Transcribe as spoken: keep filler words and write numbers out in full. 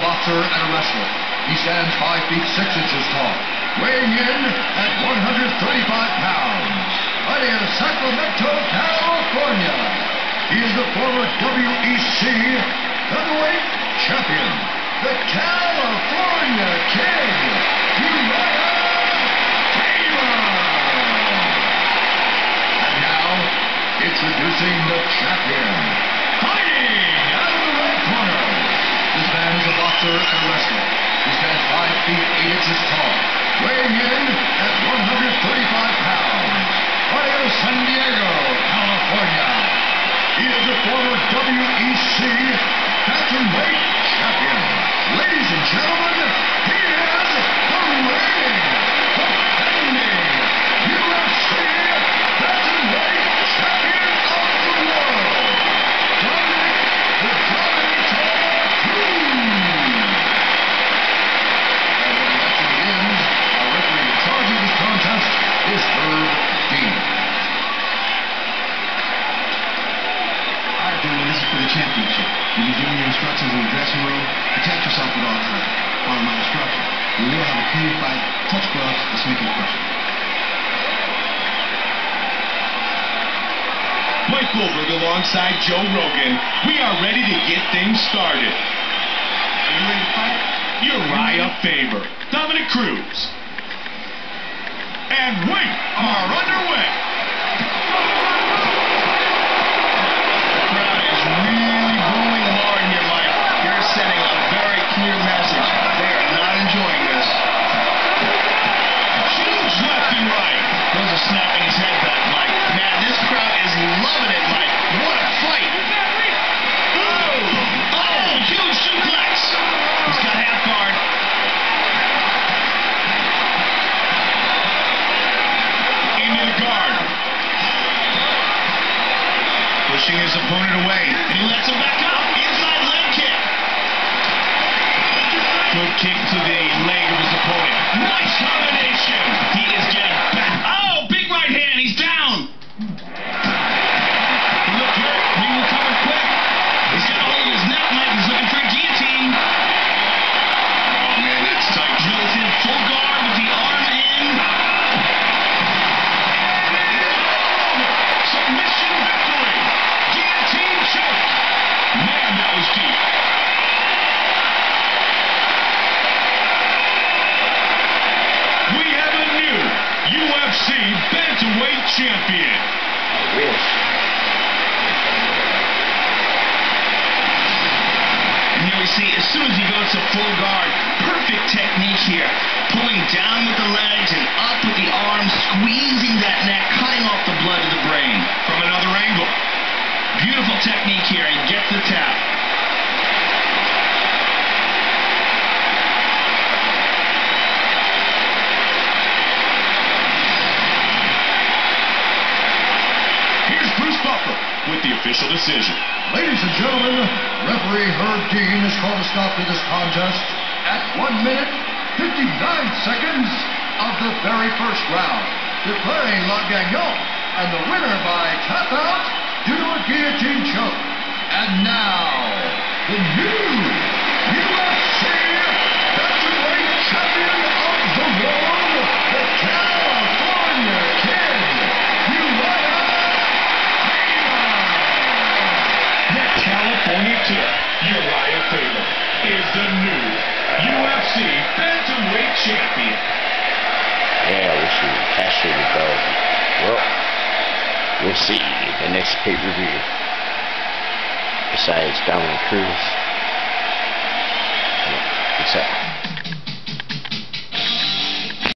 boxer and a wrestler. He stands five feet six inches tall, weighing in at one hundred thirty-five pounds. Fighting out of Sacramento, California. He is the former W E C featherweight champion, the California Kid, feber. And now, introducing the champion, fighting out of the red corner. This man is a boxer and a wrestler. He stands five feet eight inches tall, weighing in at one hundred thirty-five pounds. Fighting out of San Diego, California. He is the former W E C bantamweight champion. Ladies and gentlemen, he is the reigning, defending U F C bantamweight champion of the world, Dominic the Dominator Cruze. And when the action begins, our referee in charge of this contest is Herb Dean. This is for the championship. You'll be given your instructions in the dressing room. Protect yourself at all times. Follow my instructions. We will have a clean fight. Touch gloves. Let's make it personal. Mike Goldberg alongside Joe Rogan. We are ready to get things started. Are you ready to fight? Uriah Faber, Dominic Cruze. And we are underway. Sending a very clear message. They are not enjoying this. Huge left and right. Those are snapping his head back, Mike. Man, this crowd is loving it, Mike. What a fight. Oh, oh, huge suplex. He's got half guard. Into the guard. Pushing his opponent away. And he lets him back up. Inside leg kick. Good kick to the leg of his opponent. Nice combination. He is getting back. Oh, big right hand. He's down. Look here. He recovered quick. He's got a hold of his neck, Mike. He's looking for a guillotine. Oh, man, that's tight. Guillotine, full guard with the arm in. Submission victory. Guillotine choke. Man, that was deep. U F C bantamweight champion. And here we see, as soon as he goes to full guard, perfect technique here. Pulling down with the legs and up with the arms, squeezing that neck, cutting off the blood to the brain. From another angle. Beautiful technique here, and gets the tap. With the official decision. Ladies and gentlemen, referee Herb Dean has called a stop to this contest at one minute, fifty-nine seconds of the very first round, declaring La Gagnante and the winner by tap out due to a guillotine choke. And now, the new U F C bantamweight champion of the world, the California Kid, Uriah California Kid, Uriah Faber, is the new U F C bantamweight champion. Yeah, we should actually go. Well, we'll see the next pay-per-view. Besides Dominic Cruze. Peace out.